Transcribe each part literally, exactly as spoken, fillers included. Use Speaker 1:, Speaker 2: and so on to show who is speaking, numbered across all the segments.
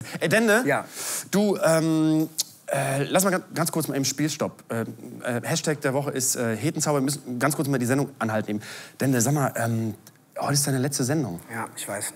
Speaker 1: Ey, Dende,
Speaker 2: ja.
Speaker 1: du, ähm, äh, lass mal ganz, ganz kurz mal im Spielstopp. Äh, äh, Hashtag der Woche ist äh, Hetenzauber. Wir müssen ganz kurz mal die Sendung anhalten nehmen. Dende, sag mal, ähm, heute ist deine letzte Sendung.
Speaker 2: Ja, ich weiß.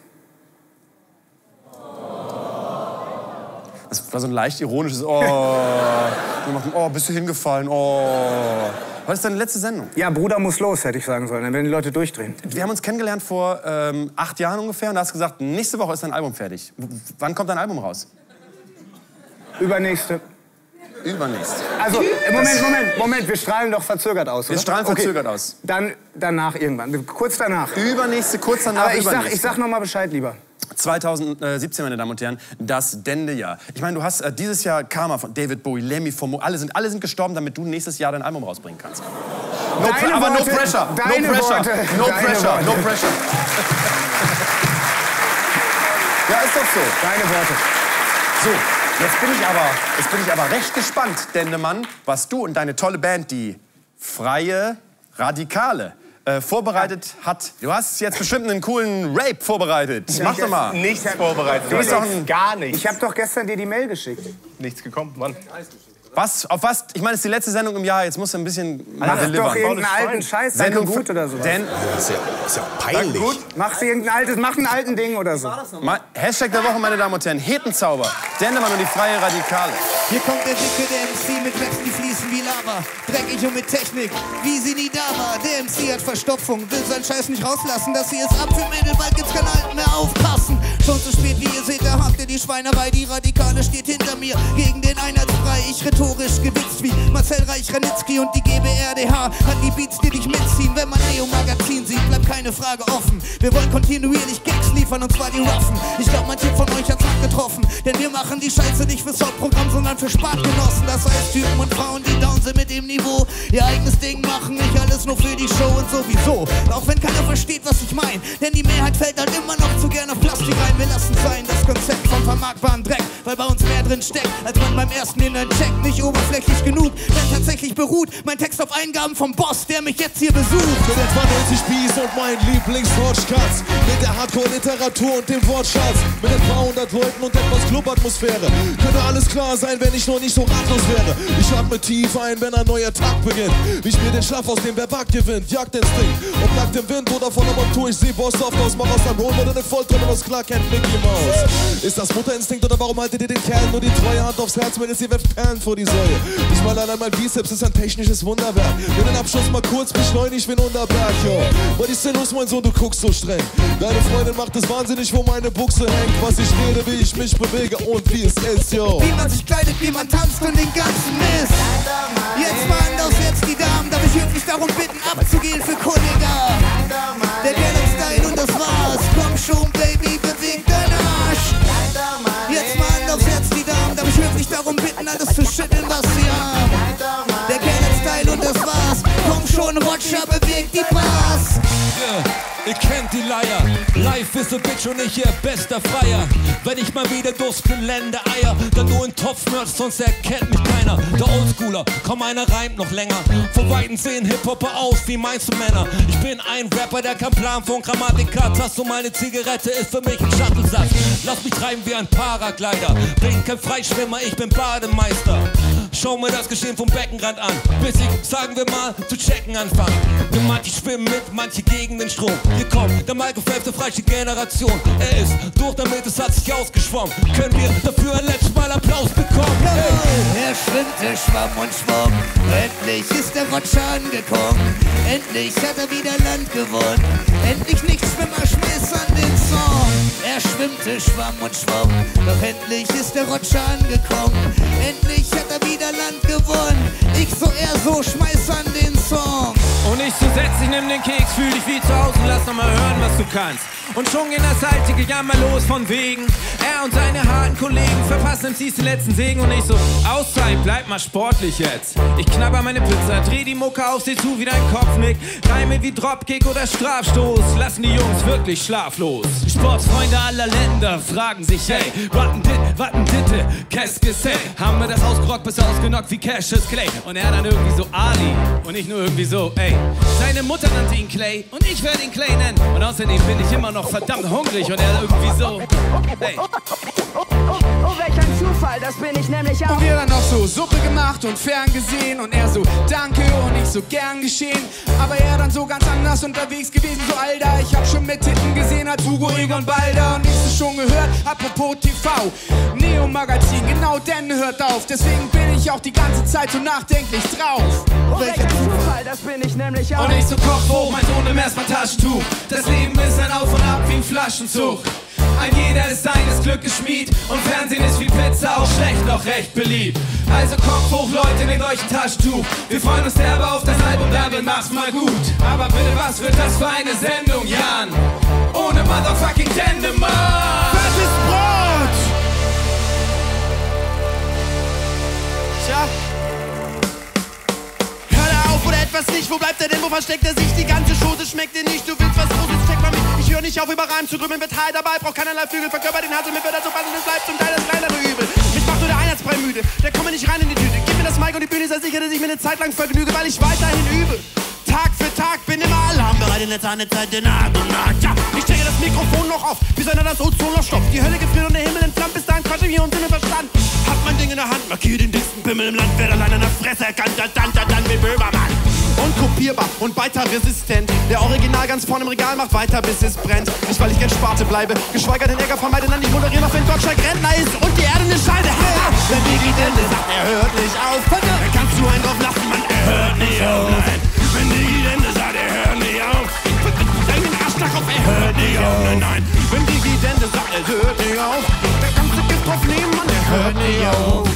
Speaker 1: Das war so ein leicht ironisches Oh. Oh, bist du hingefallen? Oh. Heute ist deine letzte Sendung.
Speaker 2: Ja, Bruder muss los, hätte ich sagen sollen. Dann werden die Leute durchdrehen.
Speaker 1: Wir haben uns kennengelernt vor ähm, acht Jahren ungefähr und du hast gesagt, nächste Woche ist dein Album fertig. W wann kommt dein Album raus?
Speaker 2: Übernächste.
Speaker 1: Übernächst.
Speaker 2: Also, Moment, Moment, Moment. Wir strahlen doch verzögert aus, oder?
Speaker 1: Wir strahlen verzögert okay. aus.
Speaker 2: Dann danach irgendwann. Kurz danach.
Speaker 1: Übernächste, kurz danach,
Speaker 2: Aber ich
Speaker 1: übernächste.
Speaker 2: sag, ich sag noch mal Bescheid lieber.
Speaker 1: zweitausendsiebzehn, meine Damen und Herren, das Dende-Jahr. Ich meine, du hast äh, dieses Jahr Karma von David Bowie, Lemmy von Mo, alle sind, alle sind gestorben, damit du nächstes Jahr dein Album rausbringen kannst. No
Speaker 2: deine
Speaker 1: aber
Speaker 2: Worte,
Speaker 1: no pressure,
Speaker 2: deine
Speaker 1: no pressure,
Speaker 2: Worte,
Speaker 1: no
Speaker 2: deine
Speaker 1: pressure,
Speaker 2: Worte.
Speaker 1: no pressure. Ja, ist doch so.
Speaker 2: Deine Worte.
Speaker 1: So, jetzt bin ich aber, jetzt bin ich aber recht gespannt, Dendemann, was du und deine tolle Band, die Freie Radikale, Äh, vorbereitet hat. Du hast jetzt bestimmt einen coolen Rape vorbereitet. Mach doch mal.
Speaker 3: Nichts vorbereitet.
Speaker 1: Du bist doch ein
Speaker 3: gar nichts.
Speaker 2: Ich habe doch gestern dir die Mail geschickt.
Speaker 3: Nichts gekommen, Mann.
Speaker 1: Was? Auf was? Ich meine, es ist die letzte Sendung im Jahr. Jetzt musst du ein bisschen
Speaker 2: Mach
Speaker 1: delivern.
Speaker 2: doch irgendeinen alten Scheiß. Danke gut oder so.
Speaker 1: Den,
Speaker 4: Das ist ja, das ist ja peinlich.
Speaker 2: Mach irgendein altes, mach ein alten Ding oder so.
Speaker 1: Ma Hashtag der Woche, meine Damen und Herren. Hetenzauber. Dendemann und die Freie Radikale.
Speaker 5: Hier kommt der dicke, der M C mit Raps, die fließen wie Lava. Dreckig und mit Technik, wie sie nie da war. Der M C hat Verstopfung, will seinen Scheiß nicht rauslassen. Das hier ist ab für Mädel, bald gibt's kein Halt mehr, aufpassen. Schon zu spät, wie ihr seht, da habt ihr die Schweinerei. Die Radikale steht hinter mir, gegen den Einheitsbrei. Ich rhetorisch gewitzt wie Marcel Reich-Ranitzky und die G B R D H. Hat die Beats, die dich mitziehen, wenn man Neo-Magazin sieht, bleibt keine Frage offen. Wir wollen kontinuierlich Gags liefern, und zwar die Waffen. Ich glaub, manche von euch hat's hart getroffen, denn wir machen die Scheiße nicht fürs Hauptprogramm, sondern für Spartgenossen. Das heißt Typen und Frauen, die down sind mit dem Niveau, ihr eigenes Ding machen, nicht alles nur für die Show und sowieso. Auch wenn keiner versteht, was ich mein, denn die Mehrheit fällt halt immer noch zu gerne auf Plastik rein. Wir lassen sein, das Konzept vom vermarktbaren Dreck, weil bei uns mehr drin steckt, als man beim ersten in den Check. Nicht oberflächlich genug, denn tatsächlich beruht mein Text auf Eingaben vom Boss, der mich jetzt hier besucht.
Speaker 6: Mit etwa neunzig Bies und mein Lieblings-Watchcuts, mit der Hardcore-Literatur und dem Wortschatz, mit etwa hundert Leuten und etwas Clubatmosphäre. Könnte alles klar sein, wenn ich noch nicht so ratlos wäre. Ich atme tief ein, wenn ein neuer Tag beginnt. Wie ich mir den Schlaf aus dem Berg gewinnt, Jagdinstinkt. Ob nackt im Wind oder voller Montur, ich seh Boss oft aus, mach aus einem Roll oder eine Volltonne, was klar kennt Mickey Mouse. Ist das Mutterinstinkt oder warum haltet ihr den Kerl nur die treue Hand aufs Herz, wenn es ihr werft Perlen vor die Säue? Nicht mal allein mein Bizeps ist ein technisches Wunderwerk. Nur den Abschluss mal kurz beschleunigt wie ein Unterberg, yo. Was ist denn los, mein Sohn, du guckst so streng. Deine Freundin macht es wahnsinnig, wo meine Buchse hängt. Was ich rede, wie ich mich bewege und wie es ist, yo.
Speaker 5: Wie man sich kleidet, wie man tanzt und den ganzen Mist. Jetzt mal Hand jetzt die Damen, darf ich höflich darum bitten, abzugehen für Kollega. Der Gallop-Style und das war's. Komm schon, Baby, beweg deinen Arsch. Jetzt mal Hand aufs Herz, die Damen, darf ich höflich darum bitten, alles zu schütteln, was sie haben. Der Gallop-Style und das war's. Komm schon, Roger, beweg die Bars.
Speaker 7: Yeah, ihr kennt die Leier. Life is a bitch und ich ihr bester Freier. Wenn ich mal wieder durchs Gelände eier, dann nur in Topfmerch, sonst erkennt mich keiner. Der Oldschooler, komm, einer reimt noch länger. Von Weitem sehen Hip-Hopper aus, wie meinst du Männer? Ich bin ein Rapper, der kein Plan von Grammatik hat. Hast du meine Zigarette, ist für mich ein Schattelsatz. Lass mich treiben wie ein Paraglider. Bin kein Freischwimmer, ich bin Bademeister. Schau mir das Geschehen vom Beckenrand an, bis ich, sagen wir mal, zu checken anfange. Denn manche schwimmen mit, manche gegen den Strom. Hier kommt der Michael Phelps der freien Generation. Er ist durch damit, es hat sich ausgeschwommen. Können wir dafür ein letztes Mal Applaus bekommen?
Speaker 5: Hey. Er schwimmt, er schwamm und schwamm. Endlich ist der Roger angekommen. Endlich hat er wieder Land gewonnen. Endlich nicht Schwimmer, schmiss an den Song. Er schwimmte, schwamm und schwamm. Doch endlich ist der Roger angekommen. Endlich hat er wieder Land gewonnen. Ich so, er so, schmeiß an den Song.
Speaker 8: Und ich zusätzlich nimm den Keks, fühl dich wie zu Hause, lass noch mal hören, was du kannst. Und schon ging das alte Gejammer los von wegen. Er und seine harten Kollegen verpassen M Cs den letzten Segen. Und ich so, Auszeit, bleib mal sportlich jetzt. Ich knabber meine Pizza, dreh die Mucke auf, seh zu wie dein Kopf nickt. Reime wie Dropkick oder Strafstoß, lassen die Jungs wirklich schlaflos. Sportsfreunde aller Länder fragen sich, hey, watten dit, watten ditte, qu'est-ce que c'est? Haben wir das ausgerockt, bis ausgenockt wie Cassius Clay. Und er dann irgendwie so Ali und nicht nur irgendwie so, ey. Seine Mutter nannte ihn Clay und ich werde ihn Clay nennen. Und außerdem bin ich immer noch verdammt hungrig und er irgendwie so, ey.
Speaker 9: Zufall, das bin ich nämlich auch.
Speaker 10: Und wir dann noch so Suppe gemacht und ferngesehen. Und er so, danke und ich so, gern geschehen. Aber er dann so ganz anders unterwegs gewesen. So, Alter, ich hab schon mit Titten gesehen als Hugo Egon Balder. Und ich so schon gehört, apropos T V. Neo-Magazin, genau denn hört auf. Deswegen bin ich auch die ganze Zeit so nachdenklich drauf.
Speaker 9: Oh, welcher Zufall, das bin ich nämlich auch.
Speaker 8: Und ich so Kopf hoch, mein Sohn im erstmal Taschentuch. Das Leben ist ein Auf und Ab wie ein Flaschenzug. Ein jeder ist seines Glückes Schmied. Und Fernsehen ist wie Pizza, auch schlecht, noch recht beliebt. Also Kopf hoch, Leute, nehmt euch ein Taschentuch. Wir freuen uns derbe auf das Album, damit mach's mal gut. Aber bitte, was wird das für eine Sendung, Jan? Ohne Motherfucking Dendemann.
Speaker 5: Fettes Brot! Tja. Hör auf oder etwas nicht, wo bleibt er denn, wo versteckt er sich? Die ganze Chose schmeckt dir nicht, du willst was Großes, check mal mit. Ich höre nicht auf, über Reim zu drüber, mit High dabei, brauch keinerlei Flügel, verkörper den Hassel mit Wörter, so passend es bleibt zum Teil das kleinere Übel. Mich macht nur der Einheitsbrei müde, der komme nicht rein in die Tüte. Gib mir das Mic und die Bühne, sei sicher, dass ich mir eine Zeit lang vergnüge, weil ich weiterhin übe. Tag für Tag bin immer alarmbereit, in der Zeit der Naht und Naht, ja. Ich stecke das Mikrofon noch auf, bis einer das Ozonloch stopft. Die Hölle gefriert und der Himmel entflammt, bis dahin quatsche ich hier und Sinne Verstand. Hab mein Ding in der Hand, markier den dicksten Pimmel im Land, wer allein an der Fresse erkannt, dann, dann, dann, dann, wie Böhmermann. Und kopierbar und weiter resistent. Der Original ganz vorne im Regal macht weiter, bis es brennt. Nicht, weil ich gern Sparte bleibe, geschweige den Ärger vermeide, dann ich moderiere noch, wenn Gottschalk Rentner ist und die Erde eine Scheide. Ha! Wenn Digi Dende sagt, er hört nicht auf, dann kannst du einen drauf lachen, Mann, er hört nicht auf. Nein. Wenn Digi Dende sagt, er hört nicht auf, dann den Arschlag auf, er hört nicht auf. Nein, nein. Wenn Digi Dende sagt, er hört nicht auf, dann kannst du Gift drauf nehmen, Mann, er hört nicht auf.